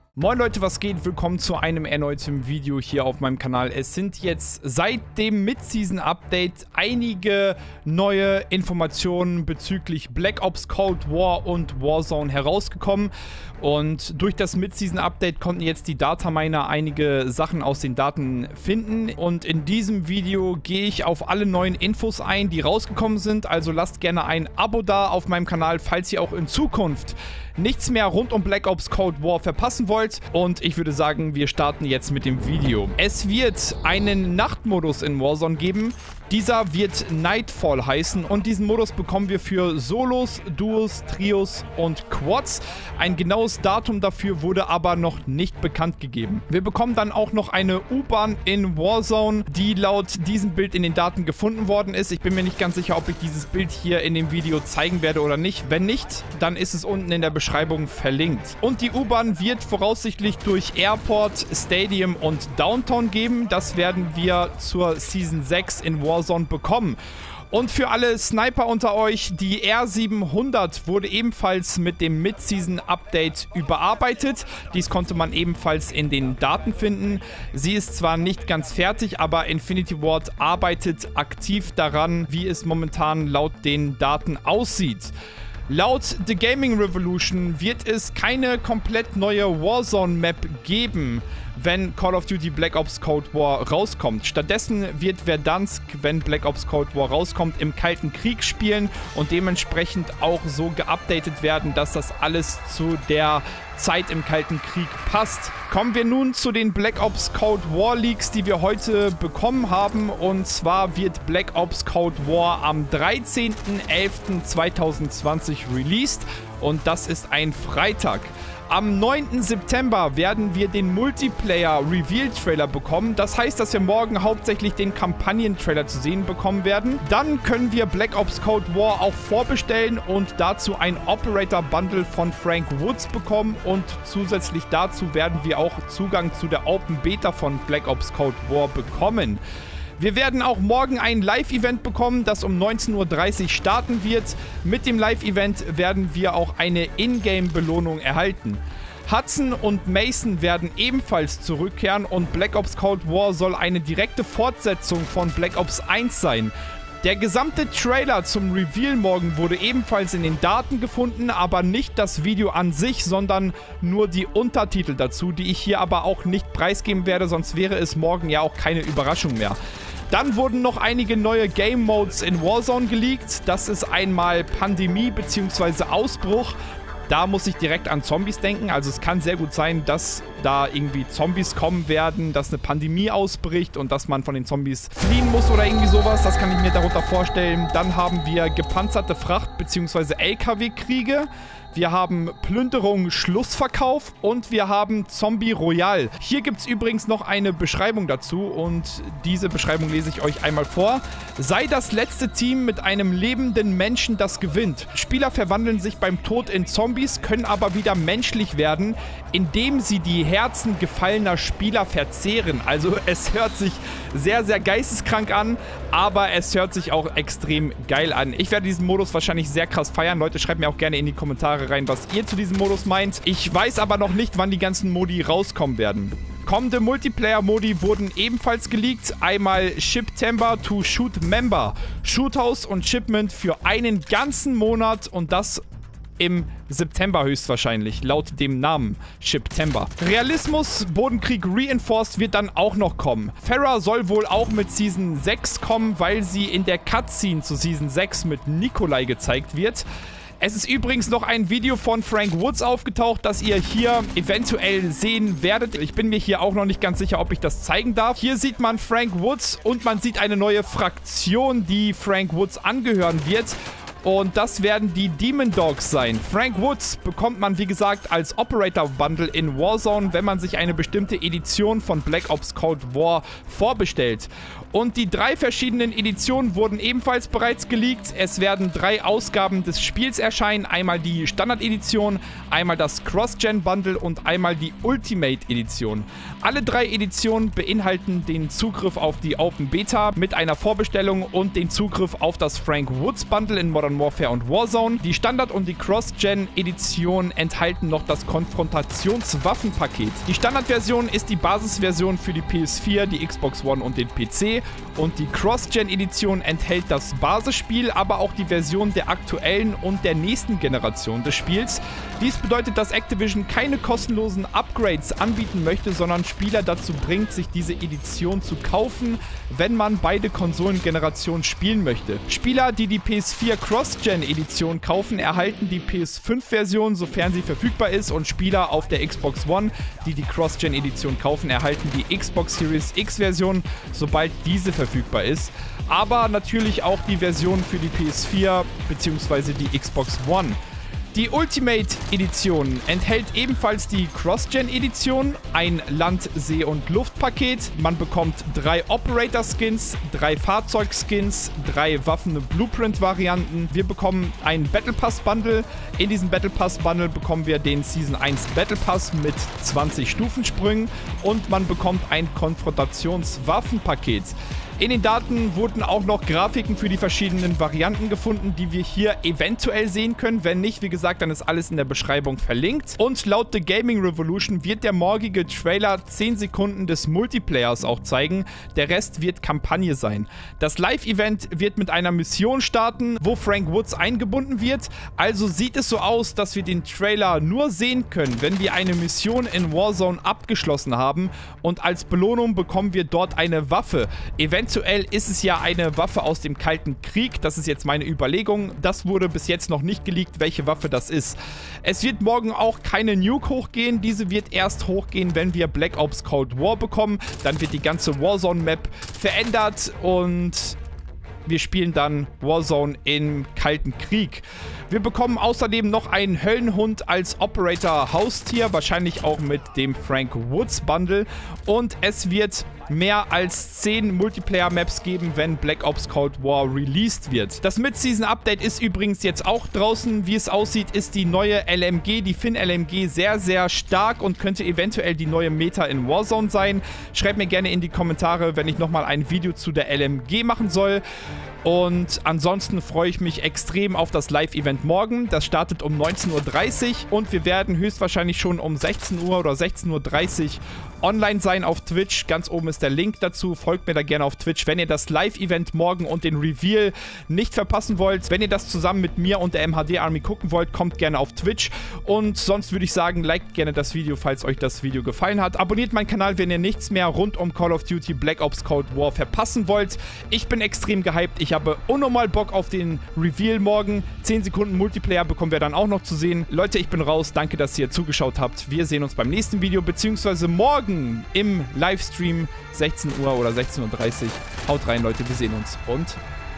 Moin Leute, was geht? Willkommen zu einem erneuten Video hier auf meinem Kanal. Es sind jetzt seit dem Mid-Season-Update einige neue Informationen bezüglich Black Ops Cold War und Warzone herausgekommen. Und durch das Mid-Season-Update konnten jetzt die Dataminer einige Sachen aus den Daten finden. Und in diesem Video gehe ich auf alle neuen Infos ein, die rausgekommen sind. Also lasst gerne ein Abo da auf meinem Kanal, falls ihr auch in Zukunft nichts mehr rund um Black Ops Cold War verpassen wollt. Und ich würde sagen, wir starten jetzt mit dem Video. Es wird einen Nachtmodus in Warzone geben. Dieser wird Nightfall heißen und diesen Modus bekommen wir für Solos, Duos, Trios und Quads. Ein genaues Datum dafür wurde aber noch nicht bekannt gegeben. Wir bekommen dann auch noch eine U-Bahn in Warzone, die laut diesem Bild in den Daten gefunden worden ist. Ich bin mir nicht ganz sicher, ob ich dieses Bild hier in dem Video zeigen werde oder nicht. Wenn nicht, dann ist es unten in der Beschreibung verlinkt. Und die U-Bahn wird voraussichtlich durch Airport, Stadium und Downtown geben. Das werden wir zur Season 6 in Warzone bekommen. Und für alle Sniper unter euch, die R700 wurde ebenfalls mit dem Mid-Season-Update überarbeitet. Dies konnte man ebenfalls in den Daten finden. Sie ist zwar nicht ganz fertig, aber Infinity Ward arbeitet aktiv daran, wie es momentan laut den Daten aussieht. Laut The Gaming Revolution wird es keine komplett neue Warzone-Map geben, wenn Call of Duty Black Ops Cold War rauskommt. Stattdessen wird Verdansk, wenn Black Ops Cold War rauskommt, im Kalten Krieg spielen und dementsprechend auch so geupdatet werden, dass das alles zu der Zeit im Kalten Krieg passt. Kommen wir nun zu den Black Ops Cold War Leaks, die wir heute bekommen haben. Und zwar wird Black Ops Cold War am 13.11.2020 released und das ist ein Freitag. Am 9. September werden wir den Multiplayer-Reveal-Trailer bekommen. Das heißt, dass wir morgen hauptsächlich den Kampagnen-Trailer zu sehen bekommen werden. Dann können wir Black Ops Cold War auch vorbestellen und dazu ein Operator-Bundle von Frank Woods bekommen. Und zusätzlich dazu werden wir auch Zugang zu der Open Beta von Black Ops Cold War bekommen. Wir werden auch morgen ein Live-Event bekommen, das um 19:30 Uhr starten wird. Mit dem Live-Event werden wir auch eine Ingame-Belohnung erhalten. Hudson und Mason werden ebenfalls zurückkehren und Black Ops Cold War soll eine direkte Fortsetzung von Black Ops 1 sein. Der gesamte Trailer zum Reveal morgen wurde ebenfalls in den Daten gefunden, aber nicht das Video an sich, sondern nur die Untertitel dazu, die ich hier aber auch nicht preisgeben werde, sonst wäre es morgen ja auch keine Überraschung mehr. Dann wurden noch einige neue Game Modes in Warzone geleakt. Das ist einmal Pandemie bzw. Ausbruch. Da muss ich direkt an Zombies denken. Also es kann sehr gut sein, dass da irgendwie Zombies kommen werden, dass eine Pandemie ausbricht und dass man von den Zombies fliehen muss oder irgendwie sowas. Das kann ich mir darunter vorstellen. Dann haben wir gepanzerte Fracht bzw. LKW-Kriege. Wir haben Plünderung, Schlussverkauf und wir haben Zombie Royale. Hier gibt es übrigens noch eine Beschreibung dazu und diese Beschreibung lese ich euch einmal vor. Sei das letzte Team mit einem lebenden Menschen, das gewinnt. Spieler verwandeln sich beim Tod in Zombies, können aber wieder menschlich werden, indem sie die Herzen gefallener Spieler verzehren. Also es hört sich sehr, sehr geisteskrank an, aber es hört sich auch extrem geil an. Ich werde diesen Modus wahrscheinlich sehr krass feiern. Leute, schreibt mir auch gerne in die Kommentare rein, was ihr zu diesem Modus meint. Ich weiß aber noch nicht, wann die ganzen Modi rauskommen werden. Kommende Multiplayer-Modi wurden ebenfalls geleakt. Einmal Shiptember to Shoot Member. Shoothouse und Shipment für einen ganzen Monat und das im September höchstwahrscheinlich, laut dem Namen Shiptember. Realismus, Bodenkrieg Reinforced wird dann auch noch kommen. Pharah soll wohl auch mit Season 6 kommen, weil sie in der Cutscene zu Season 6 mit Nikolai gezeigt wird. Es ist übrigens noch ein Video von Frank Woods aufgetaucht, das ihr hier eventuell sehen werdet. Ich bin mir hier auch noch nicht ganz sicher, ob ich das zeigen darf. Hier sieht man Frank Woods und man sieht eine neue Fraktion, die Frank Woods angehören wird. Und das werden die Demon Dogs sein. Frank Woods bekommt man, wie gesagt, als Operator-Bundle in Warzone, wenn man sich eine bestimmte Edition von Black Ops Cold War vorbestellt. Und die 3 verschiedenen Editionen wurden ebenfalls bereits geleakt. Es werden 3 Ausgaben des Spiels erscheinen. Einmal die Standard-Edition, einmal das Cross-Gen-Bundle und einmal die Ultimate-Edition. Alle 3 Editionen beinhalten den Zugriff auf die Open Beta mit einer Vorbestellung und den Zugriff auf das Frank Woods-Bundle in Modern Modern Warfare und Warzone. Die Standard- und die Cross-Gen-Edition enthalten noch das Konfrontationswaffenpaket. Die Standardversion ist die Basisversion für die PS4, die Xbox One und den PC. Und die Cross-Gen-Edition enthält das Basisspiel, aber auch die Version der aktuellen und der nächsten Generation des Spiels. Dies bedeutet, dass Activision keine kostenlosen Upgrades anbieten möchte, sondern Spieler dazu bringt, sich diese Edition zu kaufen, wenn man beide Konsolengenerationen spielen möchte. Spieler, die die PS4 Cross-Gen-Edition kaufen, erhalten die PS5-Version, sofern sie verfügbar ist, und Spieler auf der Xbox One, die die Cross-Gen-Edition kaufen, erhalten die Xbox Series X-Version, sobald diese verfügbar ist. Aber natürlich auch die Version für die PS4 bzw. die Xbox One. Die Ultimate Edition enthält ebenfalls die Cross-Gen-Edition, ein Land-, See- und Luftpaket. Man bekommt 3 Operator-Skins, 3 Fahrzeug-Skins, 3 Waffen-Blueprint-Varianten. Wir bekommen ein Battle Pass-Bundle. In diesem Battle Pass-Bundle bekommen wir den Season 1 Battle Pass mit 20 Stufensprüngen und man bekommt ein Konfrontationswaffenpaket. In den Daten wurden auch noch Grafiken für die verschiedenen Varianten gefunden, die wir hier eventuell sehen können. Wenn nicht, wie gesagt, dann ist alles in der Beschreibung verlinkt. Und laut The Gaming Revolution wird der morgige Trailer 10 Sekunden des Multiplayers auch zeigen. Der Rest wird Kampagne sein. Das Live-Event wird mit einer Mission starten, wo Frank Woods eingebunden wird. Also sieht es so aus, dass wir den Trailer nur sehen können, wenn wir eine Mission in Warzone abgeschlossen haben. Und als Belohnung bekommen wir dort eine Waffe. Eventuell ist es ja eine Waffe aus dem Kalten Krieg. Das ist jetzt meine Überlegung. Das wurde bis jetzt noch nicht geleakt, welche Waffe das ist. Es wird morgen auch keine Nuke hochgehen. Diese wird erst hochgehen, wenn wir Black Ops Cold War bekommen. Dann wird die ganze Warzone-Map verändert und wir spielen dann Warzone im Kalten Krieg. Wir bekommen außerdem noch einen Höllenhund als Operator-Haustier, wahrscheinlich auch mit dem Frank Woods Bundle. Und es wird mehr als 10 Multiplayer-Maps geben, wenn Black Ops Cold War released wird. Das Mid-Season-Update ist übrigens jetzt auch draußen. Wie es aussieht, ist die neue LMG, die Finn-LMG, sehr, sehr stark und könnte eventuell die neue Meta in Warzone sein. Schreibt mir gerne in die Kommentare, wenn ich nochmal ein Video zu der LMG machen soll. Und ansonsten freue ich mich extrem auf das Live-Event morgen. Das startet um 19:30 Uhr und wir werden höchstwahrscheinlich schon um 16 Uhr oder 16:30 Uhr online sein auf Twitch. Ganz oben ist der Link dazu. Folgt mir da gerne auf Twitch, wenn ihr das Live-Event morgen und den Reveal nicht verpassen wollt. Wenn ihr das zusammen mit mir und der MHD Army gucken wollt, kommt gerne auf Twitch. Und sonst würde ich sagen, liked gerne das Video, falls euch das Video gefallen hat. Abonniert meinen Kanal, wenn ihr nichts mehr rund um Call of Duty Black Ops Cold War verpassen wollt. Ich bin extrem gehypt. Ich habe unnormal Bock auf den Reveal morgen. 10 Sekunden Multiplayer bekommen wir dann auch noch zu sehen. Leute, ich bin raus. Danke, dass ihr zugeschaut habt. Wir sehen uns beim nächsten Video, beziehungsweise morgen im Livestream 16 Uhr oder 16:30 Uhr. Haut rein, Leute. Wir sehen uns und